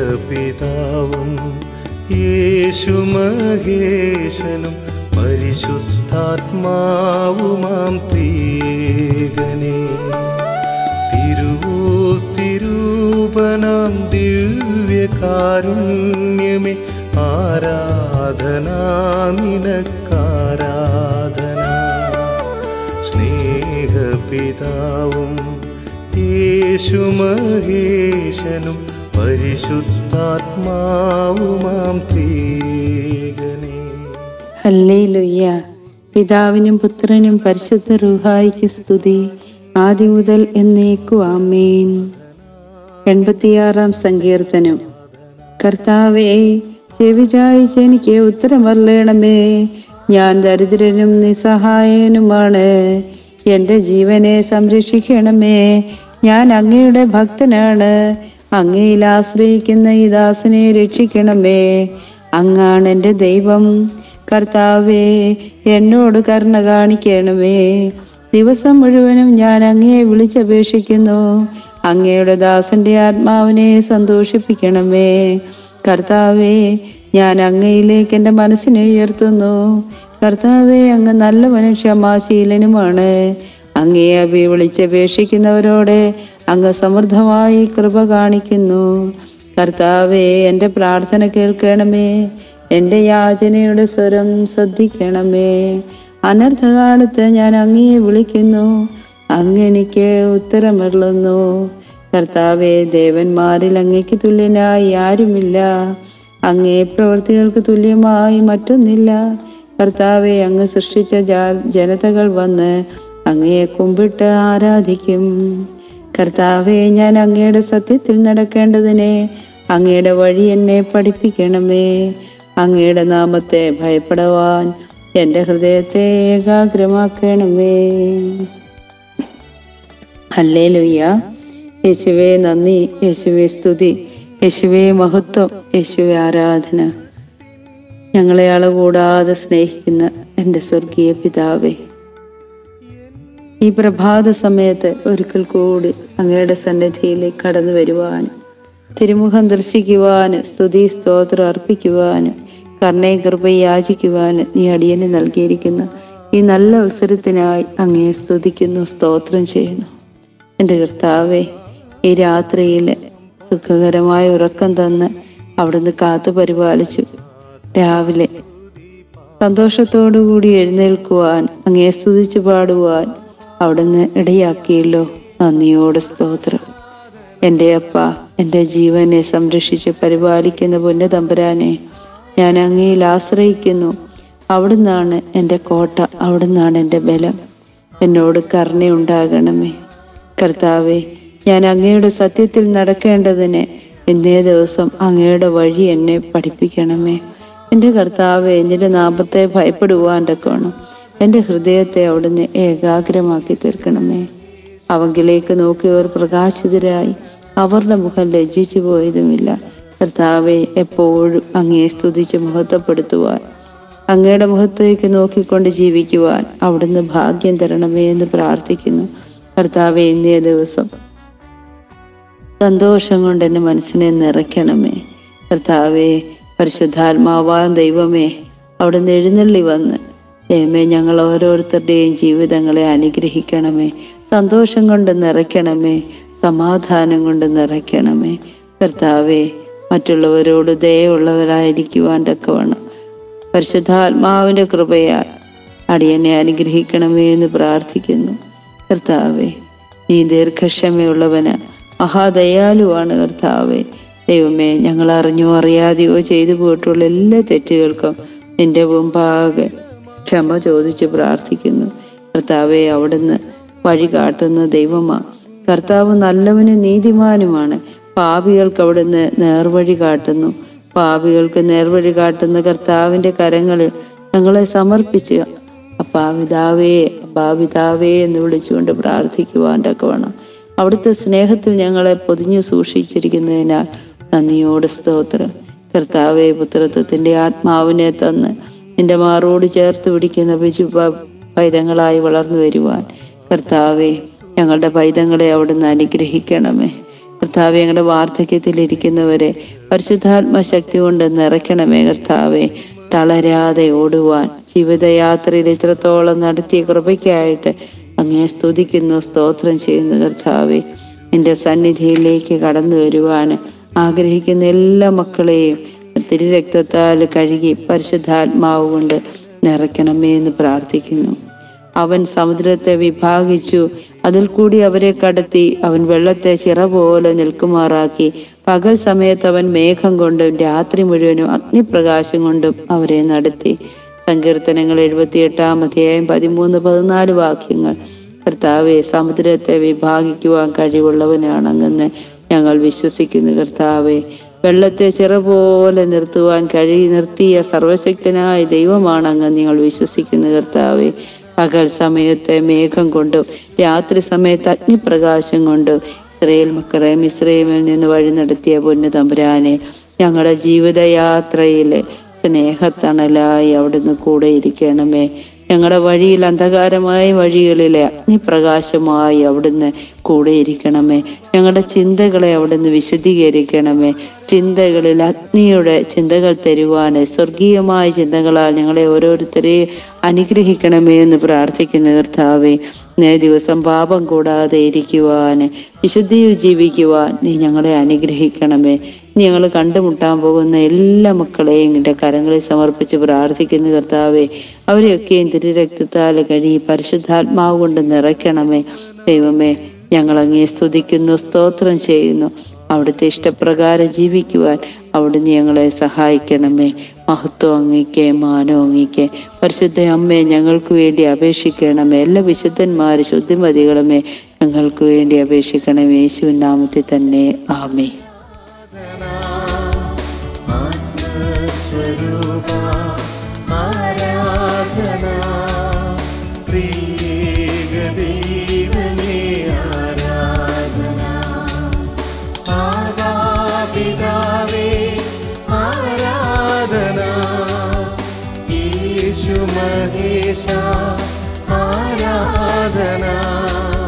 സ്നേഹപിതാവും യേശു മഹേശനും പരിശുദ്ധാത്മാവുമാം ത്രിയേകനേ, തിരുവോസ്തിരൂപനാം ദിവ്യകാരുണ്യമേ ആരാധന നിനക്കാരാധന. സ്നേഹപിതാവും യേശു മഹേശനും പരിശുദ്ധാത്മാവുമാം ത്രിയേകനേ. ഹല്ലേലൂയ. പിതാവിനും പുത്രനും പരിശുദ്ധ റൂഹായിക്ക് സ്തുതി, ആദ്യം മുതൽ എന്നേക്കും ആമേൻ. 86 സങ്കീർത്തനം. കർത്താവേ, ചെവിചായിച്ച് എനിക്ക് ഉത്തരം അരുളണമേ. ഞാൻ ദരിദ്രനും നിസ്സഹായനുമാണ്. എൻ്റെ ജീവനെ സംരക്ഷിക്കണമേ. ഞാൻ അങ്ങയുടെ ഭക്തനാണ്. അങ്ങയിൽ ആശ്രയിക്കുന്ന ഈ ദാസനെ രക്ഷിക്കണമേ. അങ്ങാണ് എൻ്റെ ദൈവം. കർത്താവേ, എന്നോട് കരുണ കാണിക്കണമേ. ദിവസം മുഴുവനും ഞാൻ അങ്ങയെ വിളിച്ചപേക്ഷിക്കുന്നു. അങ്ങയുടെ ദാസന്റെ ആത്മാവിനെ സന്തോഷിപ്പിക്കണമേ. കർത്താവേ, ഞാൻ അങ്ങയിലേക്ക് എൻ്റെ മനസ്സിനെ ഉയർത്തുന്നു. കർത്താവേ, അങ്ങ് നല്ലവനും ക്ഷമാശീലനുമാണ്. അങ്ങയെ വിളിച്ചപേക്ഷിക്കുന്നവരോട് അങ്ങ് സമൃദ്ധമായി കൃപ കാണിക്കുന്നു. കർത്താവേ, എൻ്റെ പ്രാർത്ഥന കേൾക്കണമേ. എൻ്റെ യാചനയുടെ സ്വരം ശ്രദ്ധിക്കണമേ. അനർത്ഥകാലത്ത് ഞാൻ അങ്ങയെ വിളിക്കുന്നു. അങ്ങ് എനിക്ക് ഉത്തരമരുളുന്നു. കർത്താവേ, ദേവന്മാരിൽ അങ്ങയ്ക്ക് തുല്യനായി ആരുമില്ല. അങ്ങേ പ്രവൃത്തികൾക്ക് തുല്യമായി മറ്റൊന്നില്ല. കർത്താവെ, അങ്ങ് സൃഷ്ടിച്ച ജനതകൾ വന്ന് അങ്ങയെ കുമ്പിട്ട് ആരാധിക്കും. കർത്താവെ, ഞാൻ അങ്ങയുടെ സത്യത്തിൽ നടക്കേണ്ടതിനെ അങ്ങയുടെ വഴി എന്നെ പഠിപ്പിക്കണമേ. അങ്ങയുടെ നാമത്തെ ഭയപ്പെടുവാൻ എൻ്റെ ഹൃദയത്തെ ഏകാഗ്രമാക്കണമേ. ഹല്ലേലൂയ. യേശുവേ നന്ദി, യേശുവേ സ്തുതി, യേശുവേ മഹത്വം, യേശുവേ ആരാധന. ഞങ്ങളെ അളകൂടാതെ സ്നേഹിക്കുന്ന എൻ്റെ സ്വർഗീയ പിതാവേ, ഈ പ്രഭാത സമയത്ത് ഒരിക്കൽ കൂടി അങ്ങയുടെ സന്നിധിയിലേക്ക് കടന്നു വരുവാനും തിരുമുഖം ദർശിക്കുവാനും സ്തുതി സ്തോത്രം അർപ്പിക്കുവാനും കരുണയും കൃപയും യാചിക്കുവാനും നീ അടിയന് നൽകിയിരിക്കുന്ന ഈ നല്ല അവസരത്തിനായി അങ്ങയെ സ്തുതിക്കുന്നു, സ്തോത്രം ചെയ്യുന്നു. എൻ്റെ കർത്താവേ, ഈ രാത്രിയിൽ സുഖകരമായ ഉറക്കം തന്ന് അവിടുന്ന് കാത്തു പരിപാലിച്ചു. രാവിലെ സന്തോഷത്തോടുകൂടി എഴുന്നേൽക്കുവാൻ അങ്ങയെ സ്തുതിച്ചു പാടുവാൻ അവിടുന്ന് ഇടയാക്കിയല്ലോ. നന്ദിയോട് സ്തോത്രം. എൻ്റെ അപ്പ, എൻ്റെ ജീവനെ സംരക്ഷിച്ച് പരിപാലിക്കുന്ന പൊന്നു തമ്പുരാനെ, ഞാൻ അങ്ങയിൽ ആശ്രയിക്കുന്നു. അവിടുന്നാണ് എൻ്റെ കോട്ട, അവിടുന്നാണ് എൻ്റെ ബലം. എന്നോട് കരുണയുണ്ടാകണമേ. കർത്താവെ, ഞാൻ അങ്ങയുടെ സത്യത്തിൽ നടക്കേണ്ടതിന് ഇന്നേ ദിവസം അങ്ങയുടെ വഴി എന്നെ പഠിപ്പിക്കണമേ. എൻ്റെ കർത്താവെ, എൻ്റെ നാമത്തെ ഭയപ്പെടുവാൻ തക്കവണ്ണം എൻ്റെ ഹൃദയത്തെ അവിടുന്ന് ഏകാഗ്രമാക്കി തീർക്കണമേ. അവങ്കിലേക്ക് നോക്കിയവർ പ്രകാശിതരായി, അവരുടെ മുഖം ലജ്ജിച്ചു പോയതുമില്ല. കർത്താവെ, എപ്പോഴും അങ്ങയെ സ്തുതിച്ച് മഹത്വപ്പെടുത്തുവാൻ, അങ്ങയുടെ മുഖത്തേക്ക് നോക്കിക്കൊണ്ട് ജീവിക്കുവാൻ അവിടുന്ന് ഭാഗ്യം തരണമേ എന്ന് പ്രാർത്ഥിക്കുന്നു. കർത്താവെ, ഇന്നേ ദിവസം സന്തോഷം കൊണ്ട് എൻ്റെ മനസ്സിനെ നിറയ്ക്കണമേ. കർത്താവെ, പരിശുദ്ധാത്മാവാൻ ദൈവമേ, അവിടുന്ന് എഴുന്നള്ളി വന്ന് ദൈവമേ ഞങ്ങൾ ഓരോരുത്തരുടെയും ജീവിതങ്ങളെ അനുഗ്രഹിക്കണമേ. സന്തോഷം കൊണ്ട് നിറയ്ക്കണമേ, സമാധാനം കൊണ്ട് നിറയ്ക്കണമേ. കർത്താവെ, മറ്റുള്ളവരോട് ദയയുള്ളവരായിരിക്കുവാൻ തക്കവണ്ണം പരിശുദ്ധാത്മാവിൻ്റെ കൃപയാൽ അടിയനെ അനുഗ്രഹിക്കണമേ എന്ന് പ്രാർത്ഥിക്കുന്നു. കർത്താവെ, നീ ദീർഘക്ഷമയുള്ളവന് മഹാദയാലുവാണ്. കർത്താവെ, ദൈവമേ, ഞങ്ങൾ അറിഞ്ഞോ അറിയാതെയോ ചെയ്തു പോയിട്ടുള്ള എല്ലാ തെറ്റുകൾക്കും നിന്റെ മുമ്പാകെ ക്ഷമ ചോദിച്ച് പ്രാർത്ഥിക്കുന്നു. കർത്താവെ, അവിടുന്ന് വഴി കാട്ടുന്ന ദൈവമാണ്. കർത്താവ് നല്ലവനും നീതിമാനുമാണ്. പാപികൾക്ക് അവിടുന്ന് നേർവഴി കാട്ടുന്നു. പാപികൾക്ക് നേർവഴി കാട്ടുന്ന കർത്താവിൻ്റെ കരങ്ങളിൽ ഞങ്ങളെ സമർപ്പിച്ച് അപ്പാപിതാവേ, അപ്പാപിതാവേ എന്ന് വിളിച്ചുകൊണ്ട് പ്രാർത്ഥിക്കുവാൻ തക്കവണ്ണം അവിടുത്തെ സ്നേഹത്തിൽ ഞങ്ങളെ പൊതിഞ്ഞു സൂക്ഷിച്ചിരിക്കുന്നതിനാൽ നന്ദിയോട് സ്തോത്രം. കർത്താവെ, പുത്രത്വത്തിൻ്റെ ആത്മാവിനെ തന്ന് നിന്റെ മാറോട് ചേർത്ത് പിടിക്കുന്ന പൈതങ്ങളായി വളർന്നു വരുവാൻ കർത്താവെ, ഞങ്ങളുടെ പൈതങ്ങളെ അവിടുന്ന് അനുഗ്രഹിക്കണമേ. കർത്താവെ, ഞങ്ങളുടെ വാർദ്ധക്യത്തിലിരിക്കുന്നവരെ പരിശുദ്ധാത്മ ശക്തി കൊണ്ട് നിറയ്ക്കണമേ കർത്താവേ. തളരാതെ ഓടുവാൻ ജീവിതയാത്രയിൽ ഇത്രത്തോളം നടത്തിയ കൃപയ്ക്കായിട്ട് അങ്ങനെ സ്തുതിക്കുന്നു, സ്തോത്രം ചെയ്യുന്നു കർത്താവേ. നിന്റെ സന്നിധിയിലേക്ക് കടന്നു വരുവാൻ ആഗ്രഹിക്കുന്ന എല്ലാ മക്കളെയും തിരുരക്തത്താൽ കഴുകി പരിശുദ്ധാത്മാവ് കൊണ്ട് നിറയ്ക്കണമേ എന്ന് പ്രാർത്ഥിക്കുന്നു. അവൻ സമുദ്രത്തെ വിഭാഗിച്ചു, അതിൽ കൂടി അവരെ കടത്തി. അവൻ വെള്ളത്തെ ചിറ പോലെ നിൽക്കുമാറാക്കി. പകൽ സമയത്ത് അവൻ മേഘം കൊണ്ടും രാത്രി മുഴുവനും അഗ്നിപ്രകാശം കൊണ്ടും അവരെ നടത്തി. സങ്കീർത്തനങ്ങൾ 78 13-14 വാക്യങ്ങൾ. കർത്താവെ, സമുദ്രത്തെ വിഭാഗിക്കുവാൻ കഴിവുള്ളവനാണെന്ന് ഞങ്ങൾ വിശ്വസിക്കുന്നു കർത്താവെ. വെള്ളത്തെ ചിറ പോലെ നിർത്തുവാൻ നിർത്തിയ സർവശക്തനായ ദൈവമാണെന്ന് ഞങ്ങൾ വിശ്വസിക്കുന്നു കർത്താവെ. പകൽ സമയത്ത് മേഘം കൊണ്ടും രാത്രി സമയത്ത് അഗ്നിപ്രകാശം കൊണ്ടും ഇസ്രായേൽ മക്കളെ മിസ്രയീമിൽ നിന്ന് വഴി നടത്തിയ പൊന്നു തമ്പുരാനെ, ഞങ്ങളുടെ ജീവിതയാത്രയിൽ സ്നേഹത്തണലായി അവിടുന്ന് കൂടെ ഇരിക്കണമേ. ഞങ്ങളുടെ വഴിയിൽ അന്ധകാരമായ വഴികളിൽ അഗ്നിപ്രകാശമായി അവിടുന്ന് കൂടെ ഇരിക്കണമേ. ഞങ്ങളുടെ ചിന്തകളെ അവിടുന്ന് വിശദീകരിക്കണമേ. ചിന്തകളിൽ അഗ്നിയുടെ ചിന്തകൾ തരുവാൻ സ്വർഗീയമായ ചിന്തകളാൽ ഞങ്ങളെ ഓരോരുത്തരെയും അനുഗ്രഹിക്കണമേ എന്ന് പ്രാർത്ഥിക്കുന്ന കർത്താവേ. ദിവസം പാപം കൂടാതെ ഇരിക്കുവാൻ, വിശുദ്ധിയിൽ ജീവിക്കുവാൻ നീ ഞങ്ങളെ അനുഗ്രഹിക്കണമേ. ഞങ്ങൾ കണ്ടുമുട്ടാൻ പോകുന്ന എല്ലാ മക്കളെയും നിന്റെ കരങ്ങളിൽ സമർപ്പിച്ച് പ്രാർത്ഥിക്കുന്ന കർത്താവേ. അവരെയൊക്കെയും തിരുരക്തത്താൽ കഴുകി പരിശുദ്ധാത്മാവ് കൊണ്ട് നിറയ്ക്കണമേ. ദൈവമേ, ഞങ്ങൾ അങ്ങേ സ്തുതിക്കുന്നു, സ്തോത്രം ചെയ്യുന്നു. അവിടുത്തെ ഇഷ്ടപ്രകാരം ജീവിക്കുവാൻ അവിടുന്ന് ഞങ്ങളെ സഹായിക്കണമേ. മഹത്വം അങ്ങേക്ക്, മാനം അങ്ങേക്ക്. പരിശുദ്ധ അമ്മേ, ഞങ്ങൾക്ക് വേണ്ടി അപേക്ഷിക്കണമേ. എല്ലാ വിശുദ്ധന്മാരും ശുദ്ധിമതികളുമേ, ഞങ്ങൾക്ക് വേണ്ടി അപേക്ഷിക്കണമേ. യേശുവിൻ നാമത്തിൽ തന്നെ, ആമേൻ. മഹേശ ആരാധന.